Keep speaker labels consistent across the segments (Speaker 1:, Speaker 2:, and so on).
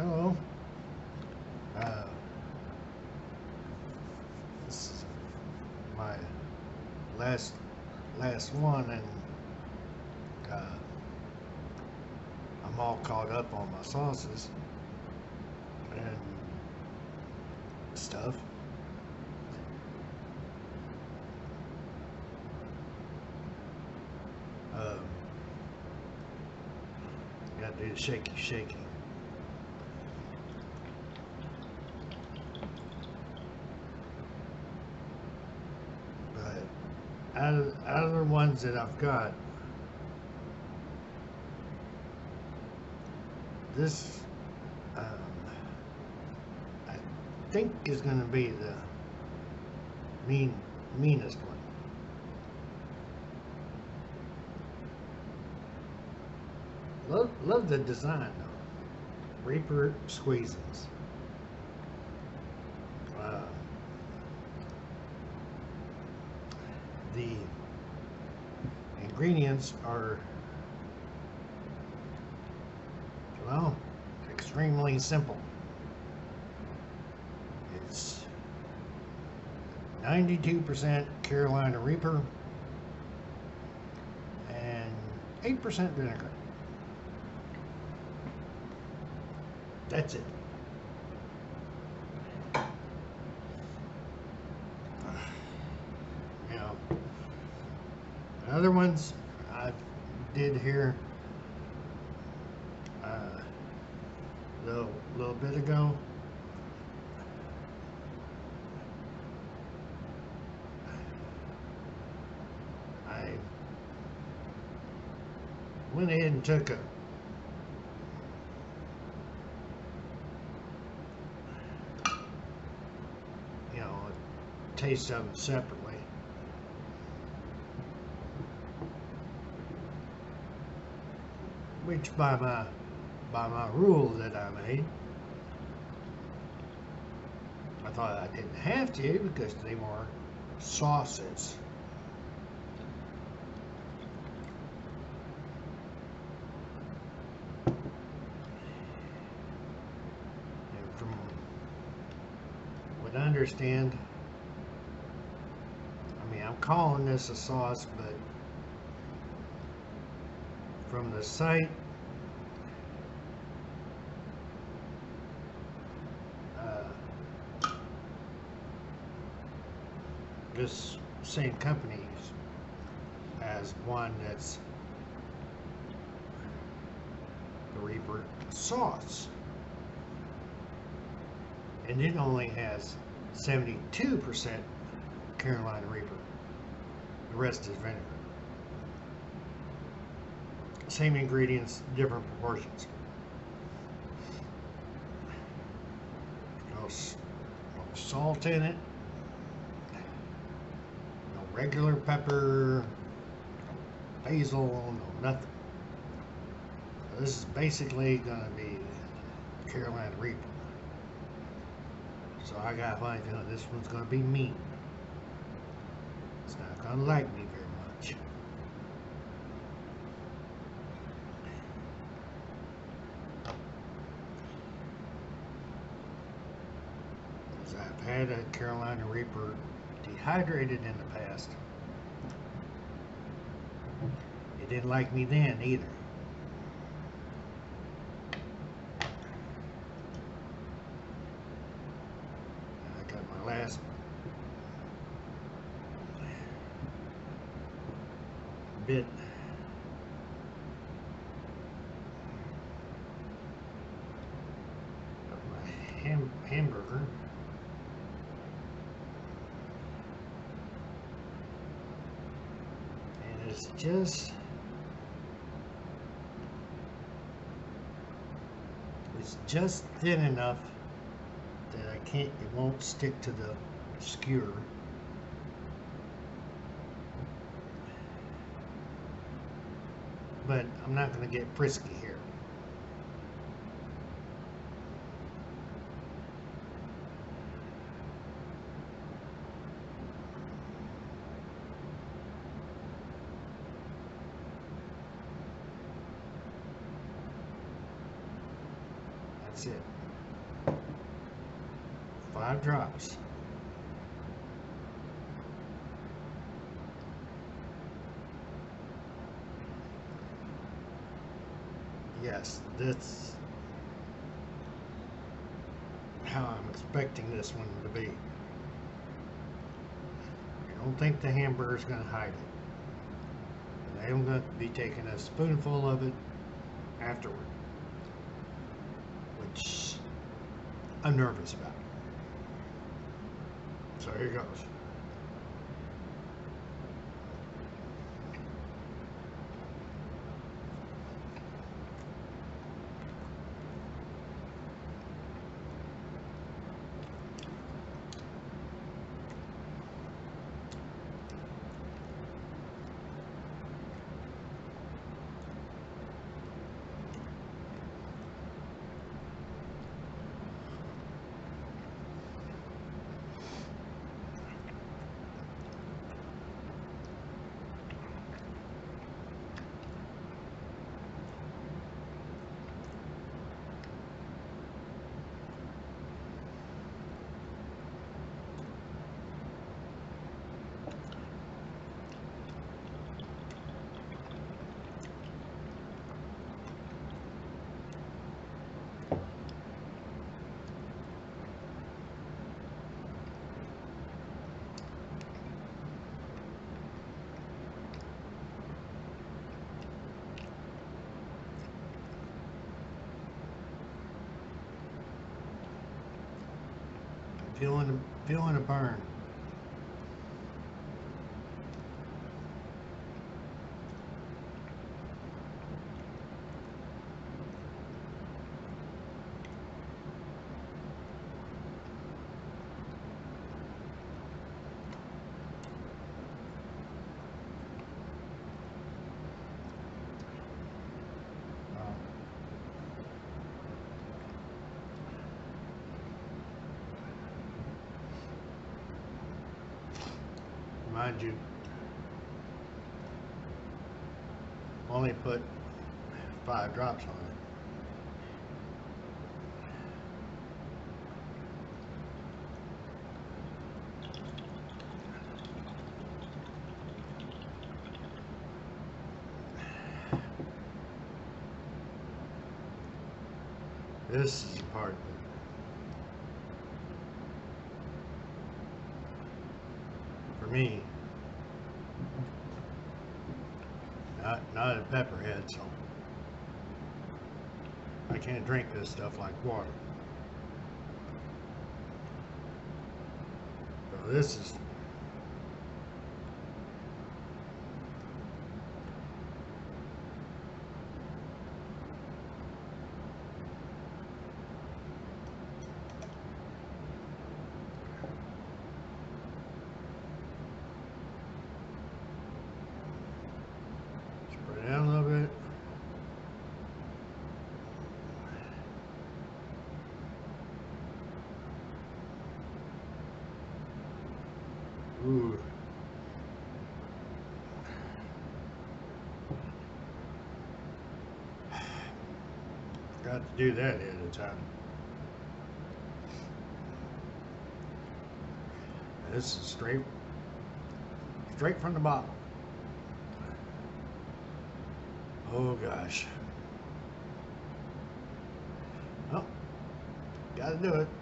Speaker 1: Hello. This is my last one, and I'm all caught up on my sauces and stuff. Gotta do the shaky. But out of the ones that I've got, this I think is going to be the meanest one. Love the design though. REAPER SQUEEZIN'S. The ingredients are, well, extremely simple. It's 92% Carolina Reaper and 8% vinegar. That's it. You know, other ones I did here a little bit ago. I went ahead and took a taste of them separately. Which by my rule that I made, I thought I didn't have to because they were sauces. And from what I understand, I'm calling this a sauce, but from the site, this same company has one that's the REAPER sauce, and it only has 72% Carolina Reaper. The rest is vinegar. Same ingredients, different proportions. No salt in it. No regular pepper. No basil. No nothing. So this is basically going to be Carolina Reaper. So I got a funny feeling this one's going to be mean. It's not going to like me very much. Because I've had a Carolina Reaper dehydrated in the past. It didn't like me then either. I got my last bit of my hamburger, and it's just thin enough that it won't stick to the skewer. But I'm not going to get frisky here. That's it. 5 drops. Yes, that's how I'm expecting this one to be. I don't think the hamburger's going to hide it. And I'm going to be taking a spoonful of it afterward, which I'm nervous about. So here goes. Feeling a burn. Mind you, only put 5 drops on it. This is the part for me, not a pepperhead, so I can't drink this stuff like water. So this is spread it out a little bit. Ooh. Got to do that at a time. This is straight from the bottle. Oh gosh. Oh, gotta do it.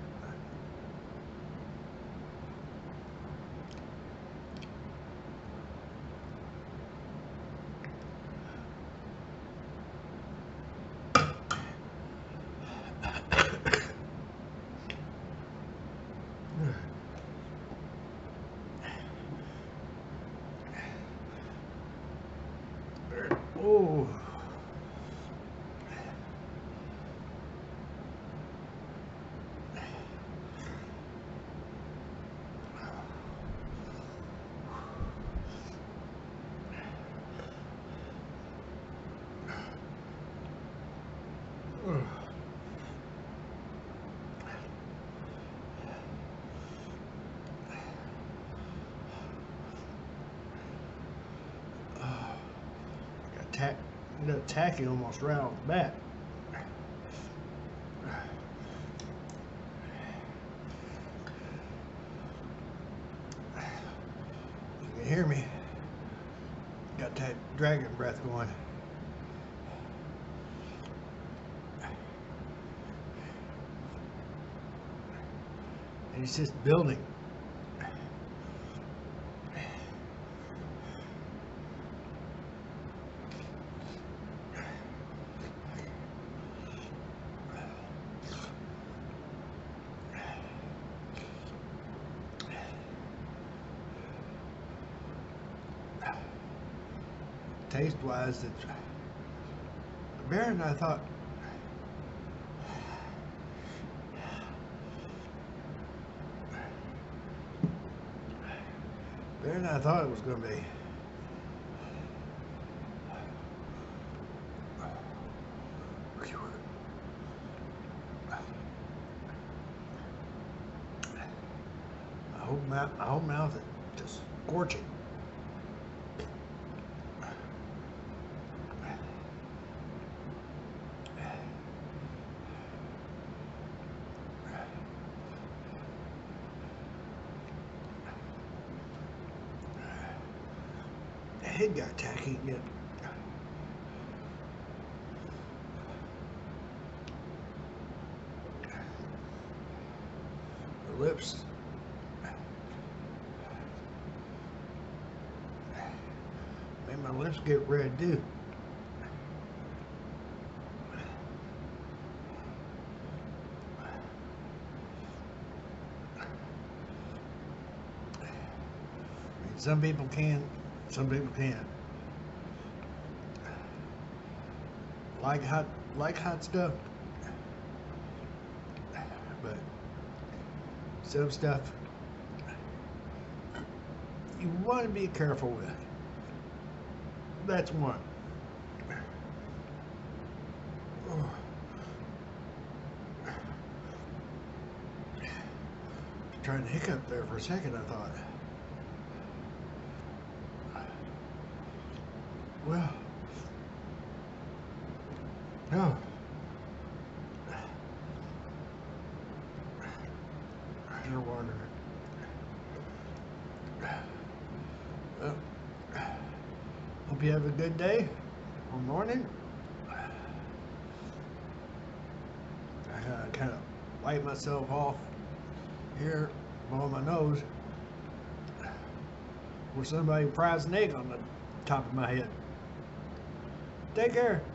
Speaker 1: Oh. Got tacky almost right off the bat. got that dragon breath going. And it's just building. Taste-wise, it's better than I thought. Better than I thought it was going to be. My whole mouth is just scorching. The head got tacky again. The lips. Made my lips get red too. Some people can, some people can't. Like hot stuff, but some stuff you want to be careful with. That's one. Trying to hiccup there for a second, I thought. Well, no. Underwater. Well, hope you have a good day or morning. I kind of wipe myself off here below my nose with somebody fries an egg on the top of my head. Take care.